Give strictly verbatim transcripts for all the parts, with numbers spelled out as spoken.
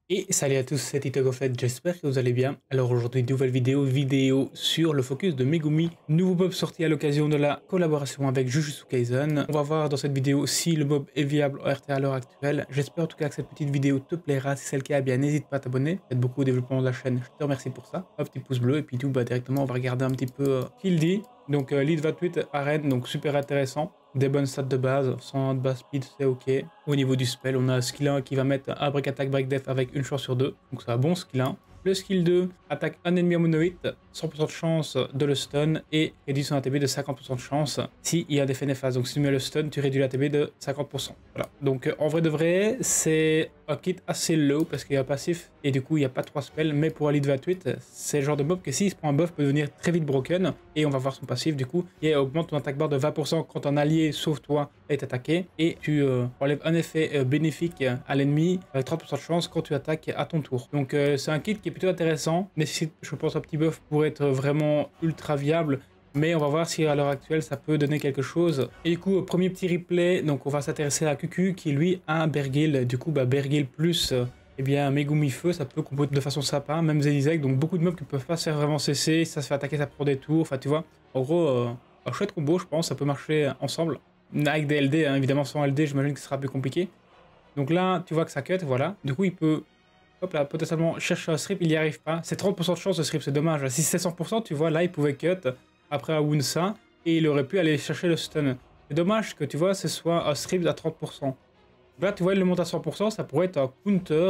Et salut à tous, c'est TitoGoFet, j'espère que vous allez bien. Alors aujourd'hui, nouvelle vidéo, vidéo sur le focus de Megumi, nouveau mob sorti à l'occasion de la collaboration avec Jujutsu Kaisen. On va voir dans cette vidéo si le mob est viable en R T à l'heure actuelle. J'espère en tout cas que cette petite vidéo te plaira. Si c'est le cas, eh bien n'hésite pas à t'abonner. Faites beaucoup au développement de la chaîne, je te remercie pour ça. Un petit pouce bleu et puis tout, bah directement on va regarder un petit peu euh, ce qu'il dit. Donc euh, lead vingt-huit arène, donc super intéressant. Des bonnes stats de base, cent de base speed, c'est ok. Au niveau du spell, on a skill un qui va mettre un break attack, break def avec une chance sur deux. Donc c'est un bon skill un. Le skill deux attaque un ennemi en mono hit, cent pour cent de chance de le stun et réduit son A T B de cinquante pour cent de chance s'il y a des faits néfastes. Donc si tu mets le stun, tu réduis l'A T B de cinquante pour cent. Voilà. Donc en vrai de vrai, c'est un kit assez low parce qu'il y a un passif et du coup il n'y a pas trois spells. Mais pour un lead vingt-huit, c'est le genre de mob que s'il se prend un buff peut devenir très vite broken. Et on va voir son passif du coup qui augmente ton attaque bar de vingt pour cent quand un allié sauf toi est attaqué. Et tu euh, enlèves un effet euh, bénéfique à l'ennemi avec trente pour cent de chance quand tu attaques à ton tour. Donc euh, c'est un kit qui est plutôt intéressant, nécessite je pense un petit buff pour être vraiment ultra viable, mais on va voir si à l'heure actuelle ça peut donner quelque chose. Et du coup premier petit replay, donc on va s'intéresser à Cucu qui lui a un Bergil, du coup bah Bergil plus euh, eh bien Megumi Feu, ça peut composer de façon sympa, même Zelizek, donc beaucoup de mobs qui peuvent pas se faire vraiment cesser, ça se fait attaquer, ça prend des tours, enfin tu vois, en gros euh, un chouette combo je pense, ça peut marcher ensemble, avec des L D, hein, évidemment sans L D j'imagine que ce sera plus compliqué. Donc là tu vois que ça cut, voilà, du coup il peut hop là, potentiellement chercher un strip, il n'y arrive pas. C'est trente pour cent de chance de strip, c'est dommage. Si c'est cent pour cent, tu vois, là, il pouvait cut après un Wunsa et il aurait pu aller chercher le stun. C'est dommage que, tu vois, ce soit un strip à trente pour cent. Là, tu vois, il le monte à cent pour cent, ça pourrait être un counter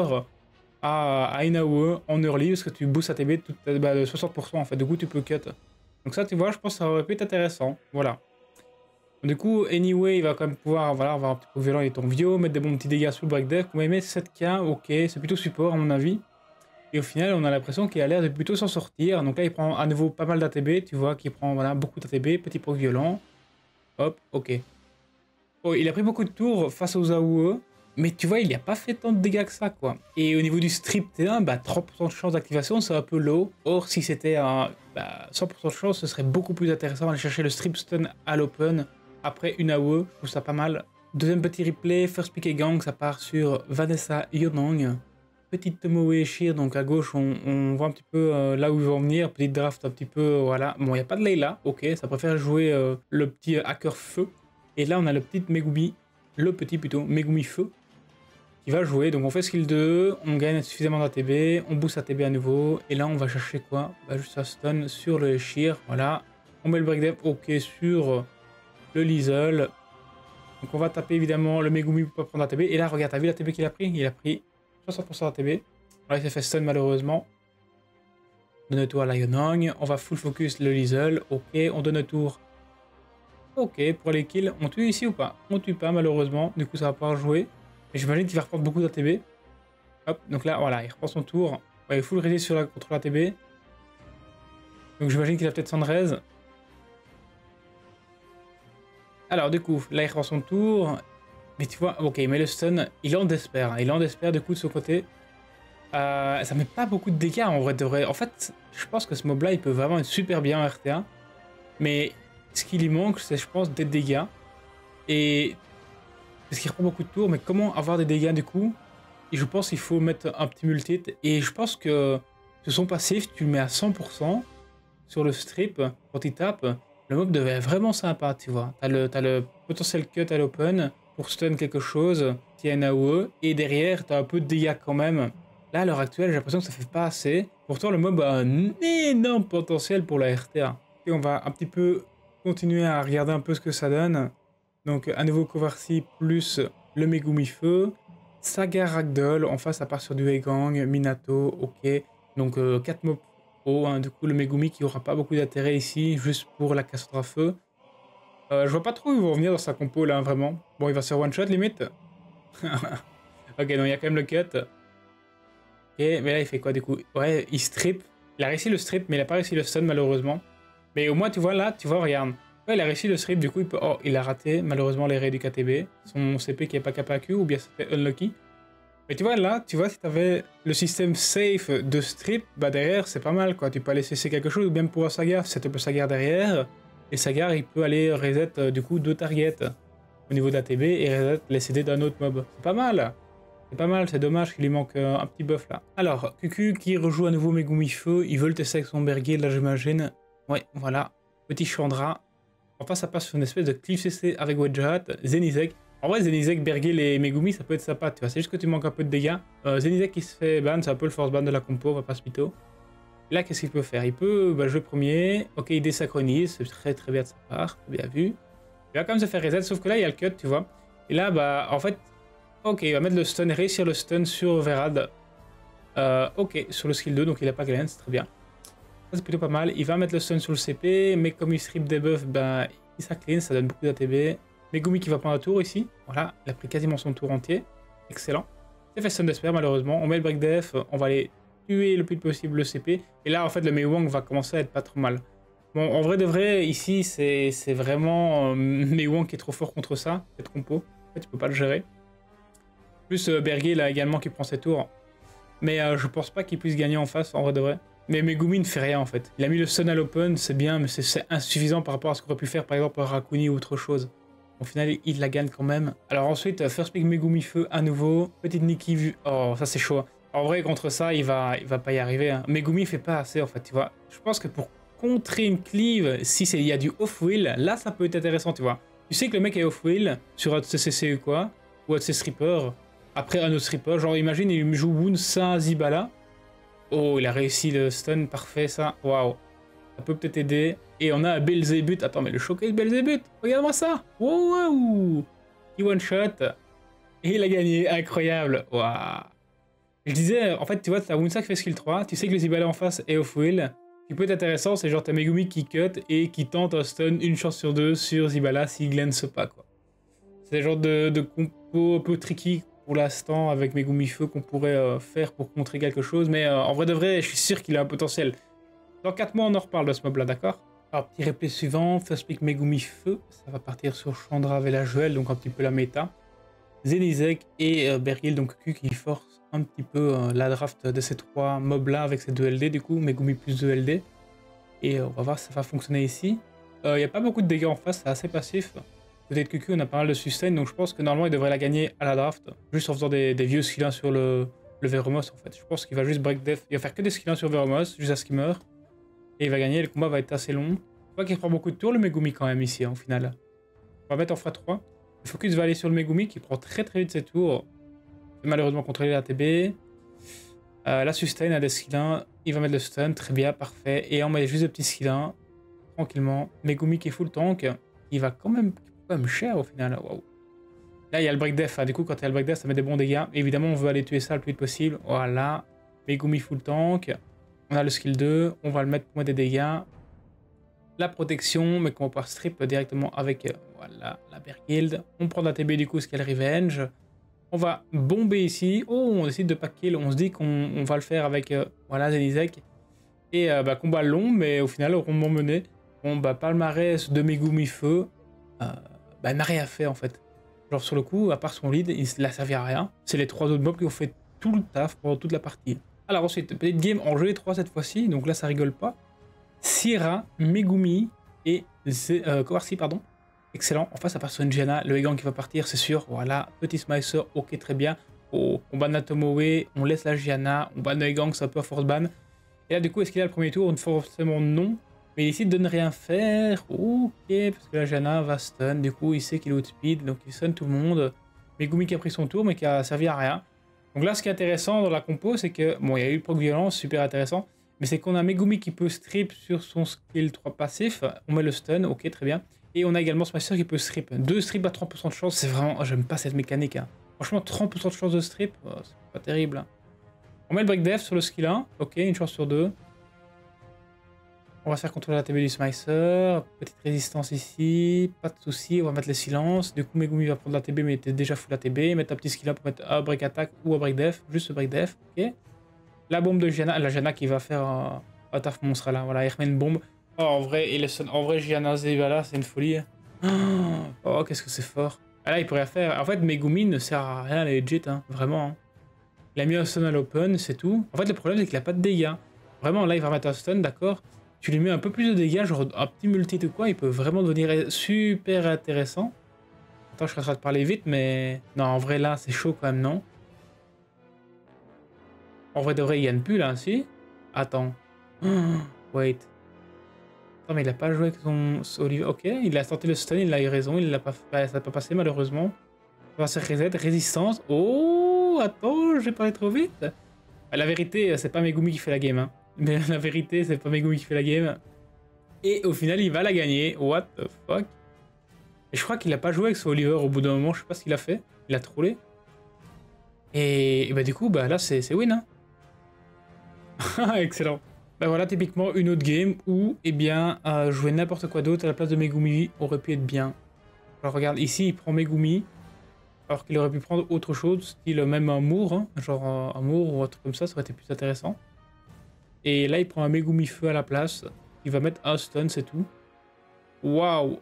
à, à Inaue en early parce que tu boostes A T B toute, bah, de soixante pour cent en fait. Du coup, tu peux cut. Donc ça, tu vois, je pense que ça aurait pu être intéressant. Voilà. Du coup, anyway, il va quand même pouvoir voilà, avoir un petit peu violent, il est en Vio, mettre des bons petits dégâts sous le break deck. Vous m'avez mis sept K, ok, c'est plutôt support à mon avis. Et au final, on a l'impression qu'il a l'air de plutôt s'en sortir. Donc là, il prend à nouveau pas mal d'A T B, tu vois, qu'il prend voilà, beaucoup d'A T B, petit proc violent. Hop, ok. Oh, il a pris beaucoup de tours face aux A O E, mais tu vois, il n'a pas fait tant de dégâts que ça, quoi. Et au niveau du strip T un, bah, trente pour cent de chance d'activation, c'est un peu low. Or, si c'était un bah, cent pour cent de chance, ce serait beaucoup plus intéressant d'aller chercher le strip stun à l'open après une A O E. Je trouve ça pas mal. Deuxième petit replay, first pick et gang, ça part sur Vanessa Yonang. Petite Tomoe Shir, donc à gauche, on, on voit un petit peu euh, là où ils vont venir. Petite draft un petit peu, euh, voilà. Bon, il n'y a pas de Layla, ok, ça préfère jouer euh, le petit hacker feu. Et là, on a le petit Megumi, le petit plutôt, Megumi Feu, qui va jouer. Donc on fait skill deux, on gagne suffisamment d'A T B, on booste A T B à nouveau. Et là, on va chercher quoi? Bah, juste un stun sur le Shir, voilà. On met le break def, ok, sur le Liesel. Donc on va taper évidemment le Megumi pour pas prendre A T B. Et là, regarde, t'as vu l'A T B qu'il a pris? Il a pris soixante pour cent d'A T B. Là, il s'est fait stun malheureusement. Donne le tour à Lionang. On va full focus le Liesel. Ok, on donne le tour. Ok, pour les kills, on tue ici ou pas? On tue pas malheureusement, du coup ça va pouvoir jouer. Mais j'imagine qu'il va reprendre beaucoup d'A T B. Hop, donc là voilà, il reprend son tour. Ouais, il full résiste sur la contre l'A T B. Donc j'imagine qu'il a peut-être Sandrez. Alors du coup, là il reprend son tour. Mais tu vois, ok, mais le stun, il en despère. Il en despère du coup de ce côté. Euh, ça met pas beaucoup de dégâts en vrai de vrai. En fait, je pense que ce mob là, il peut vraiment être super bien en R T A. Mais ce qui lui manque, c'est je pense des dégâts. Et parce qu'il reprend beaucoup de tours, mais comment avoir des dégâts du coup? Et je pense qu'il faut mettre un petit multi. Et je pense que son passif, tu le mets à cent pour cent sur le strip quand il tape. Le mob devait être vraiment sympa, tu vois. T'as le, t'as le potentiel cut à l'open pour stun quelque chose, qui est un A O E, et derrière, t'as un peu de dégâts quand même. Là, à l'heure actuelle, j'ai l'impression que ça fait pas assez. Pourtant, le mob a un énorme potentiel pour la R T A. Et on va un petit peu continuer à regarder un peu ce que ça donne. Donc, à nouveau, Kovarsi plus le Megumi Feu. Saga Ragdoll, en face, à part sur du Egang, Minato, ok. Donc, euh, quatre mobs pro, hein. Du coup, le Megumi qui aura pas beaucoup d'intérêt ici, juste pour la Cassandra Feu. Euh, je vois pas trop où ils vont revenir dans sa compo, là, vraiment. Bon, il va se faire one-shot, limite. Ok, non, il y a quand même le cut. Ok, mais là, il fait quoi, du coup? Ouais, il strip. Il a réussi le strip, mais il a pas réussi le stun, malheureusement. Mais au moins, tu vois, là, tu vois, regarde. Ouais, il a réussi le strip, du coup, il peut... Oh, il a raté, malheureusement, les raids du K T B. Son C P qui est pas K P A Q, ou bien c'était unlucky. Mais tu vois, là, tu vois, si t'avais le système safe de strip, bah derrière, c'est pas mal, quoi. Tu peux aller cesser quelque chose, ou bien pour un Sagar, si tu peux Sagar derrière. Et Sagar, il peut aller reset, euh, du coup, deux targets au niveau de la T B, et reset les C D d'un autre mob. C'est pas mal. C'est pas mal, c'est dommage qu'il lui manque euh, un petit buff là. Alors, Cucu qui rejoue à nouveau Megumi Feu, ils veulent tester avec son Bergil là j'imagine. Ouais, voilà, petit Chandra. Enfin ça passe sur une espèce de Cliff C C avec Wedgehat, Zenizek. En vrai Zenizek, Bergil et Megumi ça peut être sympa, tu vois, c'est juste que tu manques un peu de dégâts. Euh, Zenizek qui se fait ban, c'est un peu le force ban de la compo, on va pas se mytho. Là qu'est-ce qu'il peut faire? Il peut bah, jouer premier, ok il désynchronise, c'est très très bien de sa part, bien vu. Il va quand même se faire reset, sauf que là il y a le cut, tu vois. Et là bah en fait... Ok, il va mettre le stun, réussir le stun sur Verad. Euh, ok, sur le skill deux, donc il a pas glance, très bien. Ça c'est plutôt pas mal. Il va mettre le stun sur le C P, mais comme il strip des buffs, ben, il s'incline, ça donne beaucoup d'A T B. Megumi qui va prendre un tour ici. Voilà, il a pris quasiment son tour entier. Excellent. C'est fait stun d'espère malheureusement. On met le break def, on va aller tuer le plus possible le C P. Et là en fait le Mei Wang va commencer à être pas trop mal. Bon, en vrai de vrai, ici c'est vraiment euh, Mei Wang qui est trop fort contre ça, cette compo. En fait, tu peux pas le gérer. Plus euh, Bergil là également qui prend ses tours. Mais euh, je pense pas qu'il puisse gagner en face en vrai de vrai. Mais Megumi ne fait rien en fait. Il a mis le stun à l'open, c'est bien, mais c'est insuffisant par rapport à ce qu'aurait pu faire par exemple Rakuni ou autre chose. Au final, il la gagne quand même. Alors ensuite, first pick Megumi Feu à nouveau. Petite Nikki vue. Oh, ça c'est chaud. En vrai, contre ça, il va, il va pas y arriver. Hein. Megumi fait pas assez en fait, tu vois. Je pense que pour contrer une cleave, si il y a du off-wheel, là ça peut être intéressant, tu vois. Tu sais que le mec est off-wheel sur un C C C ou quoi, ou un de ses strippers. Après un autre stripper, genre imagine il joue Wound sans Zibala. Oh, il a réussi le stun, parfait ça. Waouh. Ça peut peut-être aider. Et on a un Belzébuth. Attends, mais le showcase Belzébuth, regarde-moi ça. Wow, wow. Il one shot. Et il a gagné, incroyable. Waouh. Je disais, en fait, tu vois, t'as Woundsack fait skill trois. Tu sais que le Zibala en face est off-wheel. Ce qui peut être intéressant, c'est genre t'as Megumi qui cut et qui tente un stun une chance sur deux sur Zibala s'il glance pas, quoi. C'est le genre de, de compo un peu tricky pour l'instant avec Megumi Feu qu'on pourrait euh, faire pour contrer quelque chose, mais euh, en vrai de vrai, je suis sûr qu'il a un potentiel. Dans quatre mois, on en reparle de ce mob là, d'accord? Alors, petit replay suivant, first pick Megumi Feu, ça va partir sur Chandra Velajuel, donc un petit peu la méta. Zenizek et euh, Bergil, donc Q qui force un petit peu euh, la draft de ces trois mobs là avec ces deux L D, du coup, Megumi plus deux L D. Et euh, on va voir si ça va fonctionner ici. Il euh, n'y a pas beaucoup de dégâts en face, c'est assez passif. Peut-être que Q, on a pas mal de sustain, donc je pense que normalement il devrait la gagner à la draft, juste en faisant des, des vieux skills sur le, le Veromos en fait. Je pense qu'il va juste break def, il va faire que des skills sur Veromos, juste à ce qu'il meurt. Et il va gagner, le combat va être assez long. Je vois qu'il prend beaucoup de tours le Megumi quand même ici, hein, au final. On va mettre en x trois. Le focus va aller sur le Megumi qui prend très très vite ses tours. Il fait malheureusement contrôler la T B. Euh, la sustain a des skills, il va mettre le stun, très bien, parfait. Et on met juste des petits skills, tranquillement. Megumi qui est full tank, il va quand même... quand même cher au final, waouh. Là il y a le break def, hein. Du coup quand il y a le break def ça met des bons dégâts. Évidemment on veut aller tuer ça le plus vite possible, voilà. Megumi full tank, on a le skill deux, on va le mettre pour mettre des dégâts. La protection, mais qu'on va pouvoir strip directement avec, euh, voilà, la Bergil. On prend la T B du coup, skill revenge. On va bomber ici, oh on décide de pas kill, on se dit qu'on va le faire avec, euh, voilà, Zenizek. Et euh, bah, combat long, mais au final rondement mené. Bon bah palmarès de Megumi Feu. Euh, bah, n'a rien fait en fait. Genre sur le coup, à part son lead, il l'a servi à rien. C'est les trois autres mobs qui ont fait tout le taf pendant toute la partie. Alors ensuite, petite game en jeu les trois cette fois-ci, donc là ça rigole pas. Sierra, Megumi et euh, Kowarsi, pardon. Excellent. Enfin, ça part sur une Gianna, le Egan qui va partir, c'est sûr. Voilà, petit Smicer, ok, très bien. Oh, on banne la Tomoe, on laisse la Gianna, on banne le Egan, c'est un peu à force ban. Et là, du coup, est-ce qu'il a le premier tour? Forcément non. Mais il décide de ne rien faire. Ok, parce que la Gianna va stun. Du coup, il sait qu'il est outspeed, donc il stun tout le monde. Megumi qui a pris son tour, mais qui a servi à rien. Donc là, ce qui est intéressant dans la compo, c'est que, bon, il y a eu le proc violence, super intéressant. Mais c'est qu'on a Megumi qui peut strip sur son skill trois passif. On met le stun, ok, très bien. Et on a également Smasher qui peut strip. Deux strips à trente pour cent de chance, c'est vraiment... Oh, j'aime pas cette mécanique. Hein. Franchement, trente pour cent de chance de strip, oh, c'est pas terrible. Hein. On met le break def sur le skill un. Ok, une chance sur deux. On va se faire contrôler la T B du Smicer. Petite résistance ici. Pas de souci, on va mettre le silence. Du coup, Megumi va prendre la T B, mais il était déjà full la T B. Mettre un petit skill un pour mettre un break attack ou un break def. Juste ce break def. Ok. La bombe de Gianna. La Gianna qui va faire un, un taf monstre là. Voilà, il remet une bombe. Oh, en vrai, il est... en vrai, Gianna Zebala, c'est une folie. Oh, qu'est-ce que c'est fort. Ah, là, il pourrait faire. En fait, Megumi ne sert à rien, elle est legit, hein. Vraiment. Hein. Il a mis un stun à l'open, c'est tout. En fait, le problème, c'est qu'il a pas de dégâts. Vraiment, là, il va mettre un stun, d'accord. Tu lui mets un peu plus de dégâts, genre un petit multi ou quoi, il peut vraiment devenir super intéressant. Attends, je suis en train de parler vite, mais... Non, en vrai, là, c'est chaud quand même, non? En vrai de vrai, il gagne plus là, si. Attends. Oh, wait. Attends, mais il a pas joué avec son, son Oliver. Ok, il a sorti le stun, il a eu raison, il l'a pas fait, ça n'a pas passé malheureusement. On va se reset, résistance. Oh, attends, j'ai parlé trop vite. La vérité, c'est pas Megumi qui fait la game. Hein. Mais la vérité, c'est pas Megumi qui fait la game. Et au final, il va la gagner. What the fuck? Et je crois qu'il a pas joué avec son Oliver au bout d'un moment. Je sais pas ce qu'il a fait. Il a trollé. Et, et bah du coup, bah là, c'est win. Hein. Excellent. Bah voilà, typiquement une autre game où, eh bien, euh, jouer n'importe quoi d'autre à la place de Megumi aurait pu être bien. Alors regarde, ici, il prend Megumi. Alors qu'il aurait pu prendre autre chose, style même Amour, hein, genre euh, Amour ou autre comme ça, ça aurait été plus intéressant. Et là, il prend un Megumi Feu à la place. Il va mettre un stun, c'est tout. Waouh.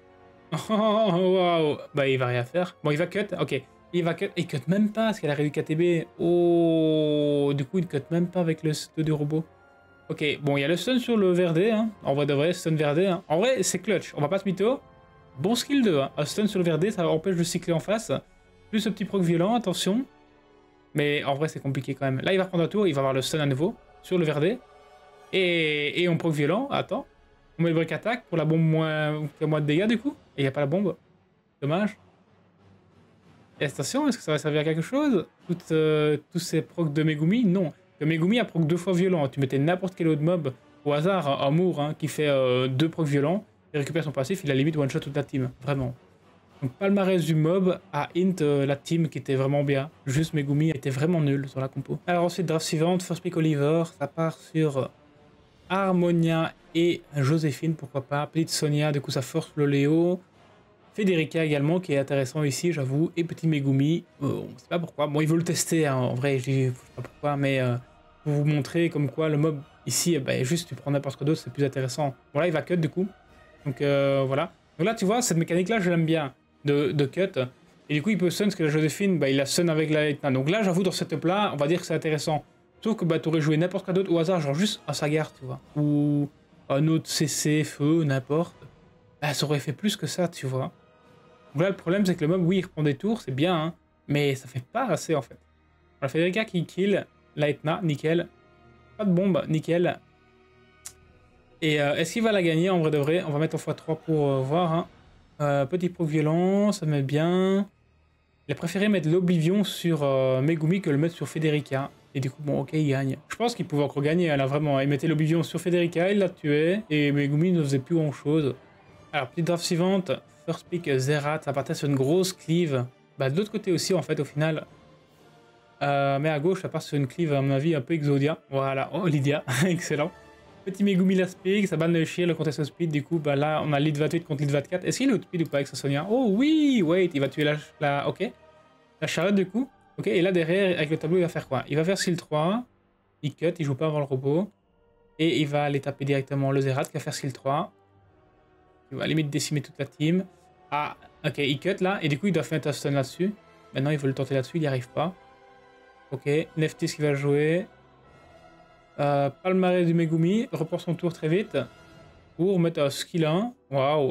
Waouh. Bah, il va rien faire. Bon, il va cut, ok. Il va cut, il cut même pas, parce qu'elle a réduit K T B. Oh, du coup, il cut même pas avec le stun du robot. Ok, bon, il y a le stun sur le Verdé, hein. En vrai de vrai, stun Verdé, hein. En vrai, c'est clutch, on va pas se mytho. Bon skill deux, hein. Un stun sur le Verdé, ça empêche de cycler en face. Plus ce petit proc violent, attention. Mais en vrai, c'est compliqué quand même. Là, il va prendre un tour, il va avoir le stun à nouveau sur le Verdé. Et, et on proc violent, attends. On met le break attack pour la bombe moins, qui a moins de dégâts du coup. Et il n'y a pas la bombe. Dommage. Et attention, est-ce que ça va servir à quelque chose? Toutes, euh, tous ces procs de Megumi? Non. Le Megumi a proc deux fois violent. Tu mettais n'importe quel autre mob au hasard, Amour, hein, qui fait euh, deux procs violents. Il récupère son passif, il a limite one-shot toute la team. Vraiment. Donc palmarès du mob à int euh, la team qui était vraiment bien. Juste Megumi était vraiment nul sur la compo. Alors ensuite draft suivante, first pick Oliver, ça part sur Harmonia et Joséphine, pourquoi pas. Petite Sonia, du coup ça force le Léo. Federica également qui est intéressant ici j'avoue. Et petit Megumi, euh, on sait pas pourquoi. Bon il veut le tester hein, en vrai, je dis je sais pas pourquoi, mais euh, pour vous montrer comme quoi le mob ici, bah, juste tu prends n'importe quoi d'autre, c'est plus intéressant. Bon là il va cut du coup. Donc euh, voilà. Donc là tu vois, cette mécanique là je l'aime bien. De, de cut, et du coup il peut stun parce que la Joséphine bah, il a stun avec la Lightning. Donc là j'avoue dans cette setup là on va dire que c'est intéressant, sauf que bah tu aurais joué n'importe quoi d'autre au hasard, genre juste un Sagar tu vois, ou un autre C C, feu, n'importe, bah ça aurait fait plus que ça tu vois. Donc là le problème c'est que le mob oui il reprend des tours, c'est bien hein, mais ça fait pas assez en fait. On a Federica qui kill Lightning, nickel, pas de bombe, nickel. Et euh, est-ce qu'il va la gagner en vrai de vrai? On va mettre en fois trois pour euh, voir hein. Euh, petit proc violent, ça met bien. Il a préféré mettre l'Oblivion sur euh, Megumi que le mettre sur Federica. Et du coup, bon, ok, il gagne. Je pense qu'il pouvait encore gagner, là, vraiment. Il mettait l'Oblivion sur Federica, il l'a tué. Et Megumi ne faisait plus grand-chose. Alors, petite draft suivante. First pick Zerat, ça partait sur une grosse cleave. Bah, de l'autre côté aussi, en fait, au final. Euh, mais à gauche, ça part sur une cleave, à mon avis, un peu Exodia. Voilà, oh, Lydia, excellent. Petit Megumi la speed, ça banne le chien, le contest speed, du coup bah là on a lead vingt-huit contre lead vingt-quatre. Est-ce qu'il est speed ou pas avec sa Sonia? Oh oui, wait, il va tuer la, la ok. La charrette du coup. Ok, et là derrière avec le tableau il va faire quoi? Il va faire skill trois, il cut, il joue pas avant le robot. Et il va aller taper directement le Zerat qui va faire skill trois. Il va limite décimer toute la team. Ah, ok, il cut là, et du coup il doit faire un stun là-dessus. Maintenant il veut le tenter là-dessus, il n'y arrive pas. Ok, Neftis qui va jouer. Euh, palmarès du Megumi, reprend son tour très vite pour mettre un skill un. Waouh.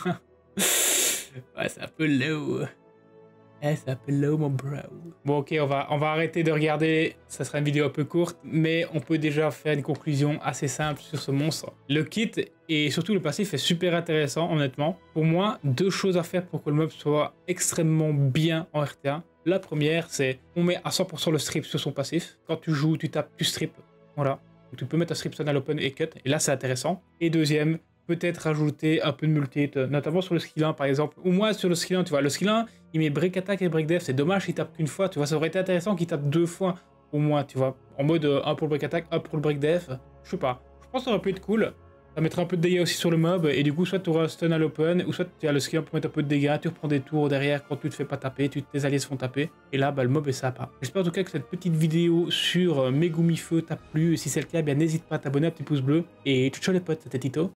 Ouais, c'est un peu low. Ouais, c'est un peu low, mon bro. Bon, ok, on va, on va arrêter de regarder. Ça sera une vidéo un peu courte, mais on peut déjà faire une conclusion assez simple sur ce monstre. Le kit et surtout le passif est super intéressant, honnêtement. Pour moi, deux choses à faire pour que le mob soit extrêmement bien en R T A. La première, c'est on met à cent pour cent le strip sur son passif. Quand tu joues, tu tapes, tu strip. Voilà, donc tu peux mettre un strip stun à l'open et cut, et là c'est intéressant. Et deuxième, peut-être rajouter un peu de multi, notamment sur le skill un par exemple, ou moins sur le skill un, tu vois, le skill un, il met break attack et break def, c'est dommage qu'il tape qu'une fois, tu vois, ça aurait été intéressant qu'il tape deux fois, au moins, tu vois, en mode un pour le break attack, un pour le break def, je sais pas, je pense que ça aurait pu être cool. Ça mettra un peu de dégâts aussi sur le mob, et du coup, soit tu auras un stun à l'open, ou soit tu as le skill pour mettre un peu de dégâts, tu reprends des tours derrière quand tu te fais pas taper, tu, tes alliés se font taper, et là, bah, le mob est sympa. J'espère en tout cas que cette petite vidéo sur Megumi Feu t'a plu, et si c'est le cas, bien n'hésite pas à t'abonner, un petit pouce bleu, et ciao ciao les potes, c'était Tito.